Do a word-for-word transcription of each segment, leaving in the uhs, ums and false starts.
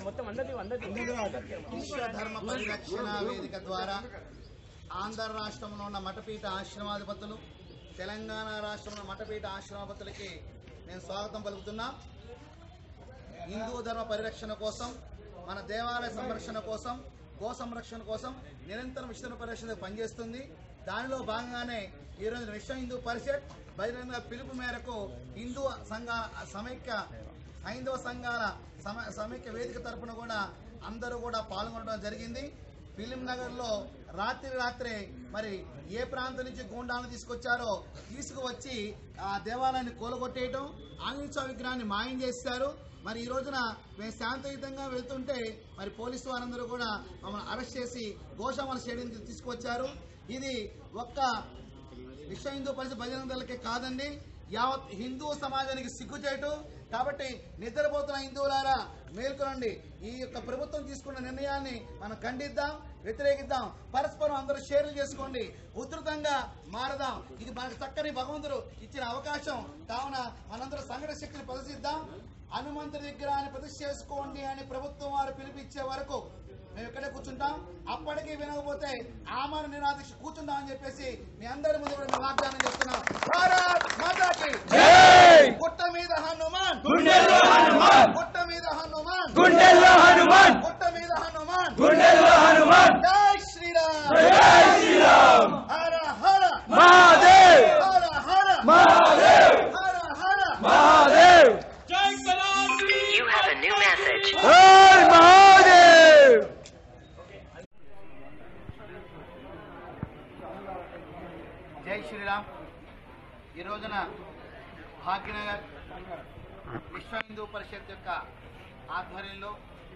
విశ్వధర్మ పరిరక్షణ వేదిక ద్వారా ఆంధ్ర రాష్ట్రంలో ఉన్న మఠపీఠ ఆశ్రమాధిపతులు, తెలంగాణ రాష్ట్రంలో మఠపీఠ ఆశ్రమాధిపతులకి నేను స్వాగతం పలుకుతున్నా. హిందూ ధర్మ పరిరక్షణ కోసం, మన దేవాలయ సంరక్షణ కోసం, గో సంరక్షణ కోసం నిరంతరం విశ్వ పరిరక్షణ పనిచేస్తుంది. దానిలో భాగంగానే ఈరోజు విశ్వ హిందూ పరిషత్ బహిరంగ పిలుపు మేరకు హిందూ సంఘ సమైక్య హైందవ సంఘాల సమైక్య వేదిక తరఫున కూడా అందరూ కూడా పాల్గొనడం జరిగింది. ఫిలిం నగర్లో రాత్రి రాత్రే మరి ఏ ప్రాంతం నుంచి గూండాలను తీసుకొచ్చారో తీసుకువచ్చి ఆ దేవాలయాన్ని కూలగొట్టేయటం, ఆంజనేయ స్వామి విగ్రహాన్ని మాయం చేశారు. మరి ఈ రోజున మేము శాంతియుతంగా వెళ్తుంటే మరి పోలీసు వారందరూ కూడా మమ్మల్ని అరెస్ట్ చేసి గోశామల స్టేడియంకి తీసుకొచ్చారు. ఇది ఒక్క విశ్వ హిందూ పరిషత్ బజరంగ దళకే కాదండి, యావత్ హిందూ సమాజానికి సిగ్గుచేటు. కాబట్టి నిద్రపోతున్న హిందువులారా మేల్కొనండి. ఈ యొక్క ప్రభుత్వం తీసుకున్న నిర్ణయాన్ని మనం ఖండిద్దాం, వ్యతిరేకిద్దాం. పరస్పరం అందరూ షేర్లు చేసుకోండి, ఉధృతంగా మారదాం. ఇది మనకు చక్కని భగవంతుడు ఇచ్చిన అవకాశం. కావున మనందరూ సంఘటన శక్తిని ప్రదర్శిద్దాం. హనుమంతుడి విగ్రహాన్ని ప్రతిష్ఠ చేసుకోండి అని ప్రభుత్వం వారు పిలిపించే వరకు మేము ఇక్కడే కూర్చుంటాం. అప్పటికీ వినకపోతే ఆమర నిరాదీక్ష కూర్చుంటాం అని చెప్పేసి మీ అందరి ముందు కూడా మేము వాగ్దానం చేస్తున్నాం. భారత్ మాతాకి జై. గుట్ట మీద హనుమాన్, గుండెల్లో హనుమాన్, గుట్ట మీద హనుమాన్, గుండెల్లో హనుమాన్, గుట్ట మీద హనుమాన్, గుండెల్లో హనుమాన్. జై శ్రీరామ్, జై శ్రీరామ్. హర హర మహాదేవ్, హర హర మహాదేవ్, హర హర మహాదేవ్. జై సలాం. You have a new message. జై మహాదేవ్. జై శ్రీరామ్. ఈ రోజున భాగ్యనగర్ విశ్వ హిందూ పరిషత్ యొక్క ఆధ్వర్యంలో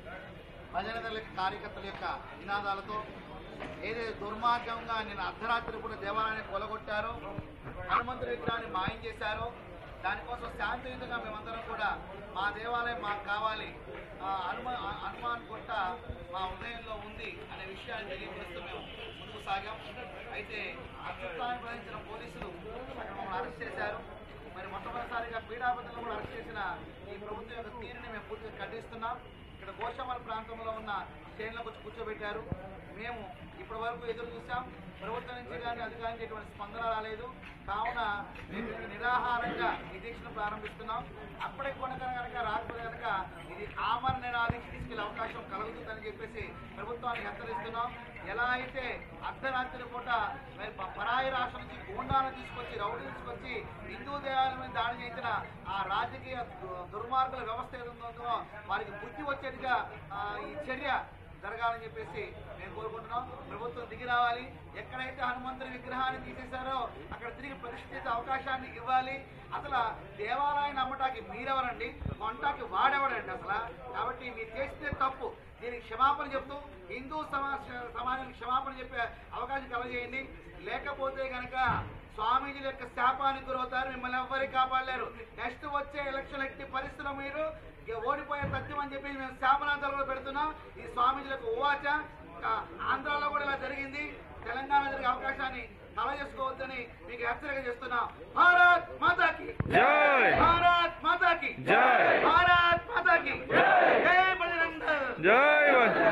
భజన దళ కార్యకర్తల యొక్క నినాదాలతో ఏదైతే దుర్మార్గంగా నేను అర్ధరాత్రి కూడా దేవాలయాన్ని కొలగొట్టారో, హనుమంతుడి విగ్రహాన్ని మాయం చేశారో, దానికోసం శాంతియుతంగా మేమందరం కూడా మా దేవాలయం మాకు కావాలి, హనుమా హనుమాన్ గుట్ట మా హృదయంలో ఉంది అనే విషయాన్ని తెలియజేస్తూ మేము ముందుకు సాగాం. అయితే అత్యుత్సాహాన్ని ప్రదర్శించిన పోలీసులు అక్కడ మమ్మల్ని అరెస్ట్ చేశారు. మరి మొట్టమొదటిసారిగా పీడాపతులను కూడా అరెస్ట్ చేసిన ఈ ప్రభుత్వం యొక్క తీరుని మేము పూర్తిగా ఖండిస్తున్నాం. ఇక్కడ గోషామల ప్రాంతంలో ఉన్న శ్రేణులకు వచ్చి కూర్చోబెట్టారు. మేము ఇప్పటి వరకు ఎదురు చూసాం, ప్రభుత్వం నుంచి కానీ అధికారికి ఎటువంటి స్పందన రాలేదు. కావున మేము నిరాహారంగా ఈ దీక్షను ప్రారంభిస్తున్నాం. అప్పటికి కొనక కనుక రాకపోతే కనుక ఇది ఆమరణ నిరాదీక్ష తీసుకెళ్లే అవకాశం కలుగుతుందని చెప్పేసి ప్రభుత్వాన్ని హెచ్చరిస్తున్నాం. ఎలా అయితే అర్ధరాత్రి పూట మరి పరాయి రాష్ట్రం నుంచి గూండాలను తీసుకొచ్చి రౌడీ తీసుకొచ్చి హిందూ దేవాలయం మీద దాడి చేసిన ఆ రాజకీయ దుర్మార్గుల వ్యవస్థ ఏదుందో వారికి బుద్ధి వచ్చేట్టుగా ఈ చర్య జరగాలని చెప్పేసి మేము కోరుకుంటున్నాం. ప్రభుత్వం దిగి రావాలి. ఎక్కడైతే హనుమంతుడి విగ్రహాన్ని తీసేశారో అక్కడ తిరిగి ప్రతిష్ఠిత అవకాశాన్ని ఇవ్వాలి. అసలు దేవాలయాన్ని నమ్మటానికి మీరెవరండి, కొంటాకి వాడెవడండి అసలు. కాబట్టి మీరు చేస్తే తప్పు, దీనికి క్షమాపణ చెప్తూ హిందూ సమాజానికి క్షమాపణ చెప్పే అవకాశం కలగజేయండి. లేకపోతే కనుక స్వామీజీల యొక్క శాపానికి గురవుతారు, మిమ్మల్ని ఎవ్వరికి కాపాడలేరు. నెక్స్ట్ వచ్చే ఎలక్షన్ ఎట్టి పరిస్థితుల్లో మీరు ఓడిపోయే సత్యం అని చెప్పి మేము శాపనాంతాలు కూడా పెడుతున్నాం. ఈ స్వామీజీలకు ఓవాచ. ఆంధ్రాలో కూడా ఇలా జరిగింది, తెలంగాణ జరిగే అవకాశాన్ని కల చేసుకోవద్దని మీకు హెచ్చరిక చేస్తున్నాం. భారత్ మాతాకి జై, భారత్ మాతాకి జై, భారత్ మాతాకి జై. బజరంగ దళ్ జై,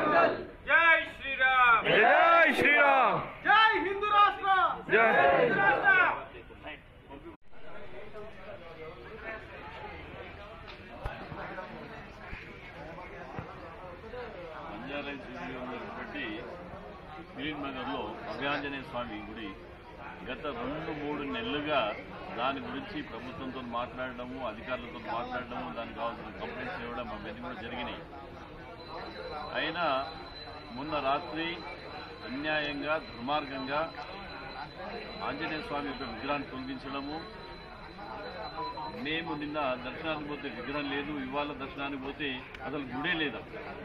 జై శ్రీరామ్, జై శ్రీరామ్, జై హిందూ రాష్ట్ర, జై హిందూ రాష్ట్ర. ఫిలిం నగర్లో అభయాంజనేయ స్వామి గుడి గత రెండు మూడు నెలలుగా దాని గురించి ప్రభుత్వంతో మాట్లాడడము, అధికారులతో మాట్లాడడము, దానికి కావాల్సిన కంప్లైంట్స్ ఇవ్వడం అవన్నీ కూడా జరిగినాయి. అయినా మొన్న రాత్రి అన్యాయంగా దుర్మార్గంగా ఆంజనేయ స్వామి యొక్క విగ్రహాన్ని తొలగించడము, మేము నిన్న దర్శనానికి పోతే విగ్రహం లేదు, ఇవాళ దర్శనానికి పోతే అసలు గుడే లేదా.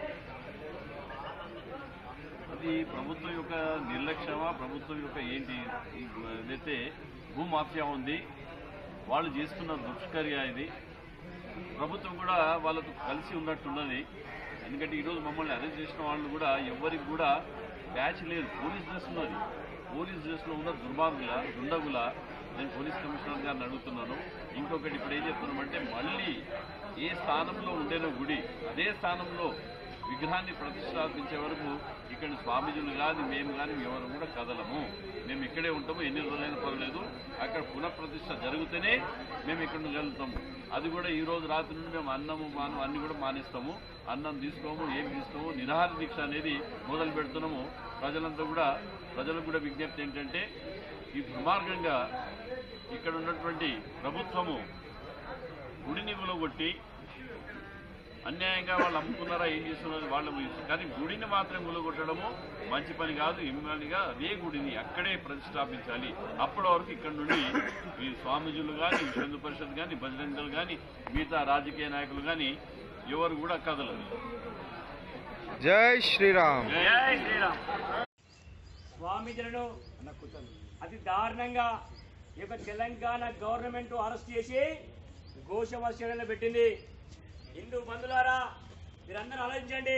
అది ప్రభుత్వం యొక్క నిర్లక్ష్యమా, ప్రభుత్వం యొక్క ఏంటి ఏదైతే భూమాఫియా ఉంది వాళ్ళు చేస్తున్న దుష్కర్య ఇది. ప్రభుత్వం కూడా వాళ్ళతో కలిసి ఉన్నట్టున్నది. ఎందుకంటే ఈరోజు మమ్మల్ని అరెస్ట్ చేసిన వాళ్ళు కూడా ఎవరికి కూడా బ్యాచ్ లేదు, పోలీస్ డ్రెస్ ఉన్నది. పోలీస్ డ్రెస్లో ఉన్న దుర్మార్గుల దుండగుల నేను పోలీస్ కమిషనర్ గారిని అడుగుతున్నాను. ఇంకొకటి ఇప్పుడు ఏం చెప్తున్నామంటే మళ్ళీ ఏ స్థానంలో ఉండేనో గుడి అదే స్థానంలో విగ్రహాన్ని ప్రతిష్టాపించే వరకు ఇక్కడ స్వామీజీలు కానీ మేము కానీ ఎవరు కూడా కదలము. మేము ఇక్కడే ఉంటాము, ఎన్ని రోజులైనా పర్వాలేదు. అక్కడ పునఃప్రతిష్ఠ జరిగితేనే మేము ఇక్కడ వెళ్తాము. అది కూడా ఈ రోజు రాత్రి నుండి మేము అన్నము మాను అన్ని కూడా మానేస్తాము. అన్నం తీసుకోము, ఏం తీసుకోము, నిరాహార దీక్ష అనేది మొదలు పెడుతున్నాము. ప్రజలంతా కూడా ప్రజలకు కూడా విజ్ఞప్తి ఏంటంటే ఈ దుర్మార్గంగా ఇక్కడ ఉన్నటువంటి ప్రభుత్వము గుడిని గులగొట్టి అన్యాయంగా వాళ్ళు అమ్ముకున్నారా ఏం చేస్తున్నారు వాళ్ళు, కానీ గుడిని మాత్రం గులగొట్టడము మంచి పని కాదు. ఇమ్మనిగా అదే గుడిని అక్కడే ప్రతిష్టాపించాలి. అప్పటి వరకు ఇక్కడ నుండి ఈ స్వామీజీలు కానీ, హిందూ పరిషత్ కానీ, బజరంగలు కానీ, మిగతా రాజకీయ నాయకులు కానీ ఎవరు కూడా కదలరు. జై శ్రీరామ్. జై శ్రీరామ్. స్వామీజీలను అతి దారుణంగా ఈ యొక్క తెలంగాణ గవర్నమెంట్ అరెస్ట్ చేసి గోషమస్యలో పెట్టింది. హిందూ బంధులారా మీరందరూ ఆలోచించండి.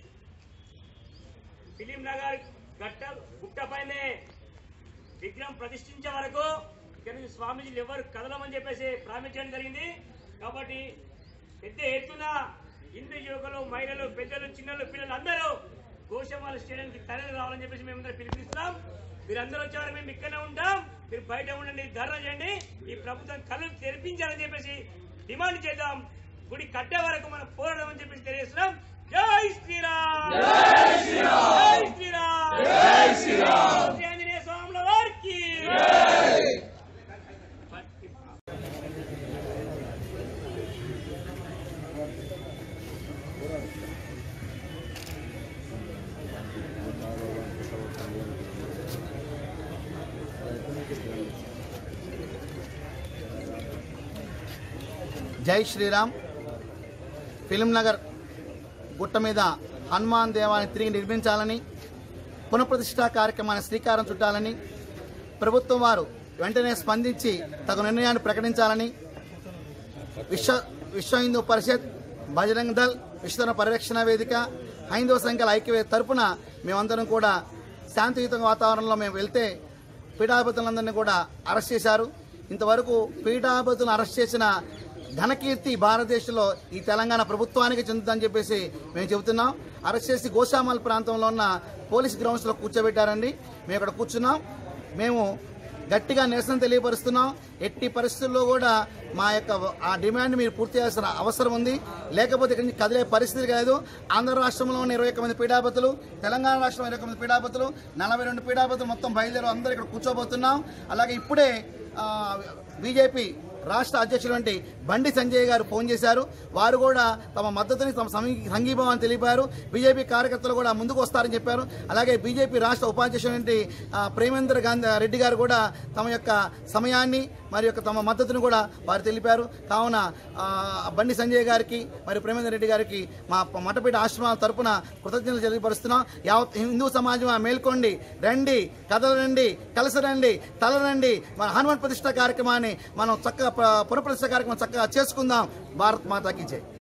ఫిలిం నగర్ గట్ట గుట్టపైనే విగ్రహం ప్రతిష్ఠించే వరకు ఇక్కడ నుంచి స్వామీజీలు ఎవరు కదలమని చెప్పేసి ప్రామిస్ చేయడం జరిగింది. కాబట్టి పెద్ద ఎత్తున హిందూ యువకులు, మహిళలు, పెద్దలు, చిన్నలు, పిల్లలు అందరూ గోషమాల స్టేడియంకి తరలి రావాలని చెప్పేసి మేమందరూ పిలుపునిస్తున్నాం. మీరందరూ వచ్చేవారు మేము ఇక్కడనే ఉంటాం, మీరు బయట ఉండండి, ధర్నా చేయండి, ఈ ప్రభుత్వం కళ్ళు తెరిపించాలని చెప్పేసి డిమాండ్ చేద్దాం. గుడి కట్టే వరకు మనం పోరాడడం అని చెప్పేసి తెలియజేస్తున్నాం. జై శ్రీరామ్. జై శ్రీరామ్. జై శ్రీరామ్. ఆంజనేయ స్వాముల వారికి జై శ్రీరామ్. ఫిలిం నగర్ గుట్ట మీద హనుమాన్ దేవాలయాన్ని తిరిగి నిర్మించాలని, పునఃప్రతిష్ఠా కార్యక్రమాన్ని శ్రీకారం చుట్టాలని ప్రభుత్వం వారు వెంటనే స్పందించి తగు నిర్ణయాన్ని ప్రకటించాలని విశ్వ విశ్వ హిందూ పరిషత్, బజరంగ్ దళ్, విశ్వ పరిరక్షణ వేదిక, హైందవ సంఘాల ఐక్యవేదిక తరపున మేమందరం కూడా శాంతియుత వాతావరణంలో మేము వెళ్తే పీఠాధిపతులందరినీ కూడా అరెస్ట్ చేశారు. ఇంతవరకు పీఠాధిపతులను అరెస్ట్ చేసిన ఘనకీర్తి భారతదేశంలో ఈ తెలంగాణ ప్రభుత్వానికి చెందుతుందని చెప్పేసి మేము చెబుతున్నాం. అరెస్ట్ చేసి గోషామల్ ప్రాంతంలో ఉన్న పోలీస్ గ్రౌండ్స్లో కూర్చోబెట్టారండి. మేము ఇక్కడ కూర్చున్నాం. మేము గట్టిగా నిరసన తెలియపరుస్తున్నాం. ఎట్టి పరిస్థితుల్లో కూడా మా యొక్క ఆ డిమాండ్ మీరు పూర్తి చేయాల్సిన అవసరం ఉంది. లేకపోతే ఇక్కడి నుంచి కదిలే పరిస్థితి లేదు. ఆంధ్ర రాష్ట్రంలో ఉన్న ఇరవై ఒక్క మంది పీఠాధిపతులు, తెలంగాణ రాష్ట్రంలో ఇరవై ఒక్క మంది పీఠాధిపతులు, నలభై రెండు పీఠాధిపతులు మొత్తం బయలుదేరి అందరూ ఇక్కడ కూర్చోబోతున్నాం. అలాగే ఇప్పుడే బీజేపీ రాష్ట్ర అధ్యక్షుడు బండి సంజయ్ గారు ఫోన్ చేశారు. వారు కూడా తమ మద్దతుని, తమ సంఘీభావాన్ని తెలిపారు. బీజేపీ కార్యకర్తలు కూడా ముందుకు వస్తారని చెప్పారు. అలాగే బీజేపీ రాష్ట్ర ఉపాధ్యక్షుడు ప్రేమేంద్ర గాంధీ రెడ్డి గారు కూడా తమ యొక్క సమయాన్ని మరి యొక్క తమ మద్దతును కూడా వారు తెలిపారు. కావున బండి సంజయ్ గారికి మరి ప్రేమేంద్ర రెడ్డి గారికి మా మఠపీఠ ఆశ్రమాల తరపున కృతజ్ఞతలు తెలియపరుస్తున్నాం. యావత్ హిందూ సమాజం మేల్కోండి, రండి, కదలండి, కలిసి రండి, తలరండి. మన హనుమాన్ ప్రతిష్ఠ కార్యక్రమాన్ని మనం చక్కగా పునఃప్రతిష్ఠ కార్యక్రమం చక్కగా చేసుకుందాం. భారత్ మాతాకి జై.